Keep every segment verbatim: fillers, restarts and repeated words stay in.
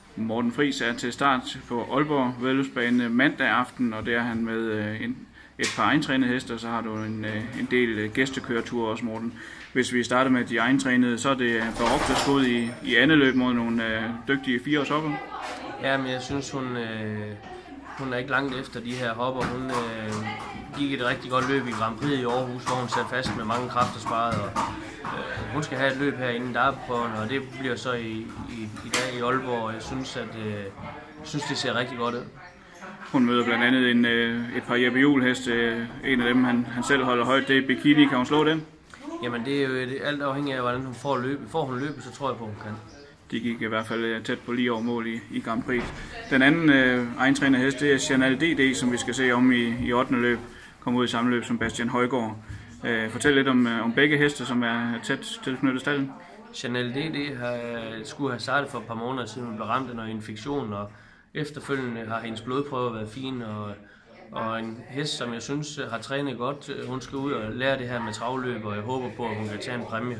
Morten Friis er til start på Aalborg Væddeløbsbane mandag aften, og det er han med en, et par egentrænede heste, og så har du en, en del gæstekøreture også, Morten. Hvis vi starter med de egentrænede, så er det Barok, der skod i, i andet løb mod nogle uh, dygtige fireårshopper. Ja, men jeg synes, hun, øh, hun er ikke langt efter de her hopper. Hun øh, gik et rigtig godt løb i Grand Prix i Aarhus, hvor hun satte fast med mange kræfter sparet. Og, øh, hun skal have et løb her inden der på, og det bliver så i, i, i dag i Aalborg, og jeg synes, at øh, jeg synes, det ser rigtig godt ud. Hun møder blandt andet en, øh, et par Jeppe Juhl heste. En af dem, han, han selv holder højt, det er Bikini. Kan hun slå den? Jamen, det er jo det, alt afhængig af, hvordan hun får løbet. Får hun løbet, så tror jeg på, hun kan. De gik i hvert fald tæt på lige over mål i, i Grand Prix. Den anden øh, egentrænede hest, det er Chanel D D, som vi skal se om i, i ottende løb. Kommer ud i samme løb som Bastian Højgaard. Øh, fortæl lidt om, om begge heste, som er tæt tilknyttet stallen. Chanel D D har, skulle have startet for et par måneder siden, hun blev ramt af noget infektion, og efterfølgende har hendes blodprøver været fine. Og, og en hest, som jeg synes har trænet godt. Hun skal ud og lære det her med travløb, og jeg håber på, at hun kan tage en præmie.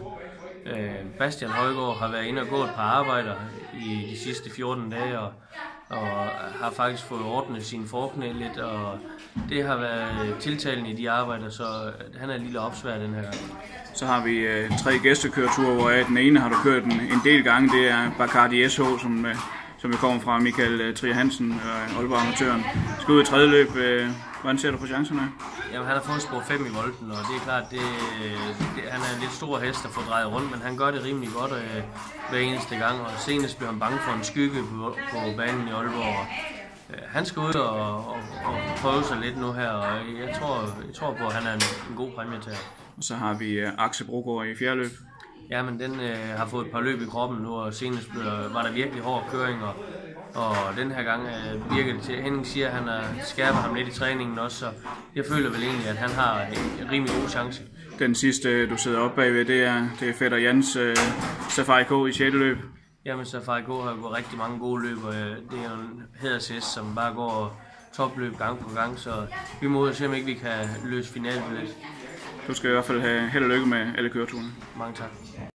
Bastian Højgaard har været inde og gået et par arbejder i de sidste fjorten dage, og, og har faktisk fået ordnet sine forknæ lidt, og det har været tiltalende i de arbejder, så han er en lille opsvær den her gang. Så har vi øh, tre gæstekøreture, hvor den ene har du kørt en, en del gange. Det er Bacardi S H, som, øh, som kommer fra Michael Trier Hansen, øh, Aalborg Amatøren. Skal ud i tredje løb. Øh, Hvordan ser du på chancerne? Jamen, han har fået spor fem i volden, og det er klart, det, det, han er en lidt stor hest at få drejet rundt, men han gør det rimelig godt øh, hver eneste gang, og senest bliver han bange for en skygge på, på banen i Aalborg. Og, øh, han skal ud og, og, og prøve sig lidt nu her, og jeg tror, jeg tror på, at han er en, en god præmie til. Og så har vi øh, Axel Brogaard i fjerde løb. Ja, men den øh, har fået et par løb i kroppen nu, og senest blev, var der virkelig hård køring, og Og den her gang øh, virker det til, Henning siger, at han er, skærper ham lidt i træningen også, så jeg føler vel egentlig, at han har en rimelig god chance. Den sidste, du sidder oppe bagved, det er, det er fætter Jans øh, Safari K i sjette løb. Jamen, Safari K har gået rigtig mange gode løb, og øh, det er jo en hædershest, som bare går topløb gang på gang, så vi må ud og se, om ikke vi kan løse finalen lidt. Du skal i hvert fald have held og lykke med alle køreturene. Mange tak.